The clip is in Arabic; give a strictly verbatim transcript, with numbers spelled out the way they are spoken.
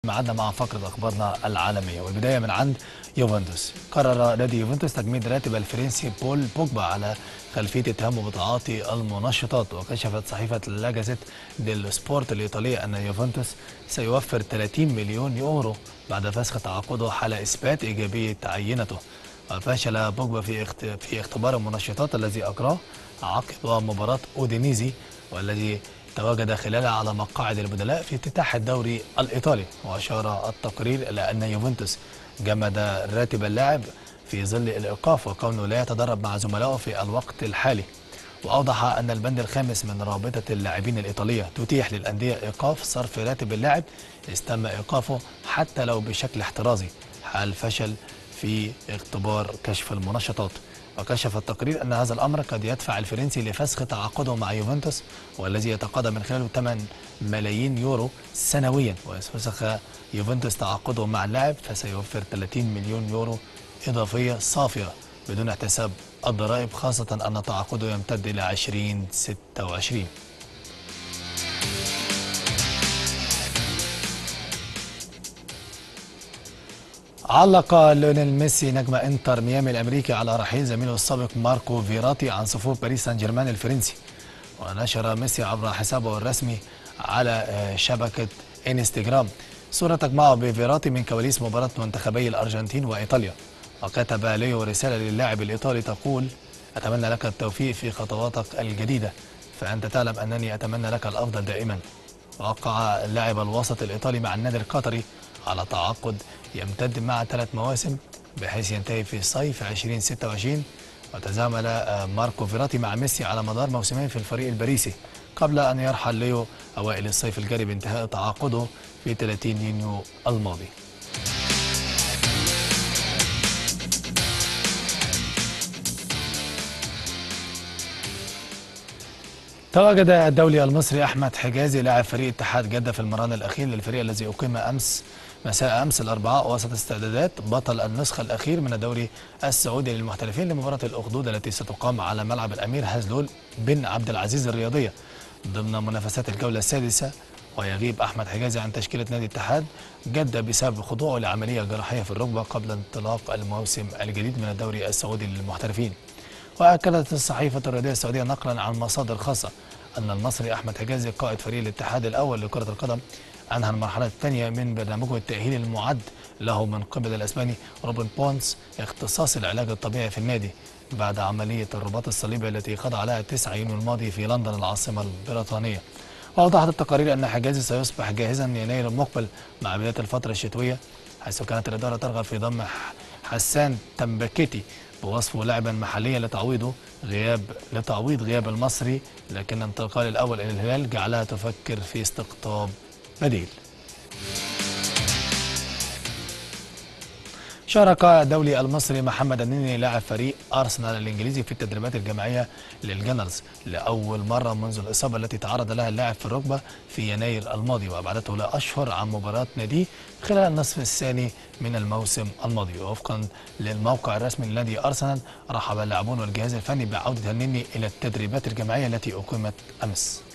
معادنا مع فقرة أخبارنا العالمية، والبداية من عند يوفنتوس. قرر نادي يوفنتوس تجميد راتب الفرنسي بول بوجبا على خلفية اتهامه بتعاطي المنشطات. وكشفت صحيفة لا جازيت ديل سبورت الإيطالية أن يوفنتوس سيوفر ثلاثين مليون يورو بعد فسخ تعاقده حال إثبات إيجابية عينته. وفشل بوجبا في في اختبار المنشطات الذي أجراه عقب مباراة أودينيزي، والذي تواجد خلالها على مقاعد البدلاء في افتتاح الدوري الإيطالي. وأشار التقرير إلى أن يوفنتوس جمد راتب اللاعب في ظل الإيقاف وكونه لا يتدرب مع زملائه في الوقت الحالي. وأوضح أن البند الخامس من رابطة اللاعبين الإيطالية تتيح للأندية إيقاف صرف راتب اللاعب إذ تم إيقافه حتى لو بشكل احترازي حال فشل في اختبار كشف المنشطات. وكشف التقرير أن هذا الأمر قد يدفع الفرنسي لفسخ تعاقده مع يوفنتوس، والذي يتقاضى من خلاله ثمانية ملايين يورو سنويا. وإذا فسخ يوفنتوس تعاقده مع اللاعب فسيوفر ثلاثين مليون يورو إضافية صافية بدون احتساب الضرائب، خاصة أن تعاقده يمتد إلى ألفين وستة وعشرين. علق ليونيل ميسي نجم انتر ميامي الامريكي على رحيل زميله السابق ماركو فيراتي عن صفوف باريس سان جيرمان الفرنسي. ونشر ميسي عبر حسابه الرسمي على شبكة انستجرام صورة تجمعه بفيراتي من كواليس مباراة منتخبي الأرجنتين وإيطاليا. وكتب ليو رسالة للاعب الإيطالي تقول: أتمنى لك التوفيق في خطواتك الجديدة، فأنت تعلم أنني أتمنى لك الأفضل دائما. وقع اللاعب الوسط الإيطالي مع النادي القطري على تعاقد يمتد مع ثلاث مواسم بحيث ينتهي في صيف ألفين وستة وعشرين. وتزامل ماركو فيراتي مع ميسي على مدار موسمين في الفريق الباريسي قبل أن يرحل ليو أوائل الصيف الجاري بانتهاء تعاقده في ثلاثين يونيو الماضي. تواجد الدولي المصري أحمد حجازي لاعب فريق اتحاد جدة في المران الأخير للفريق الذي أقيم أمس مساء أمس الأربعاء وسط استعدادات بطل النسخة الأخير من الدوري السعودي للمحترفين لمباراة الأخدود التي ستقام على ملعب الأمير هزلول بن عبد العزيز الرياضية ضمن منافسات الجولة السادسة. ويغيب أحمد حجازي عن تشكيلة نادي اتحاد جدة بسبب خضوعه لعملية جراحية في الركبة قبل انطلاق الموسم الجديد من الدوري السعودي للمحترفين. وأكدت الصحيفة الرياضية السعودية نقلا عن مصادر خاصة أن المصري أحمد حجازي قائد فريق الاتحاد الأول لكرة القدم أنهى المرحلة الثانية من برنامجه التأهيلي المعد له من قبل الأسباني روبن بونس اختصاص العلاج الطبيعي في النادي بعد عملية الرباط الصليبي التي خضع لها تسعة يونيو الماضي في لندن العاصمة البريطانية. وأوضحت التقارير أن حجازي سيصبح جاهزا يناير المقبل مع بداية الفترة الشتوية، حيث كانت الإدارة ترغب في ضم حسان تمبكيتي بوصفه لاعبا محليا لتعويضه غياب لتعويض غياب المصري، لكن انتقال الأول إلى الهلال جعلها تفكر في استقطاب بديل. شارك الدولي المصري محمد النني لاعب فريق أرسنال الإنجليزي في التدريبات الجماعية للجنرز لأول مرة منذ الإصابة التي تعرض لها اللاعب في الركبة في يناير الماضي، وأبعدته لأشهر عن مباراة ناديه خلال النصف الثاني من الموسم الماضي. ووفقا للموقع الرسمي لنادي أرسنال رحب اللاعبون والجهاز الفني بعودة النني إلى التدريبات الجماعية التي أقيمت أمس.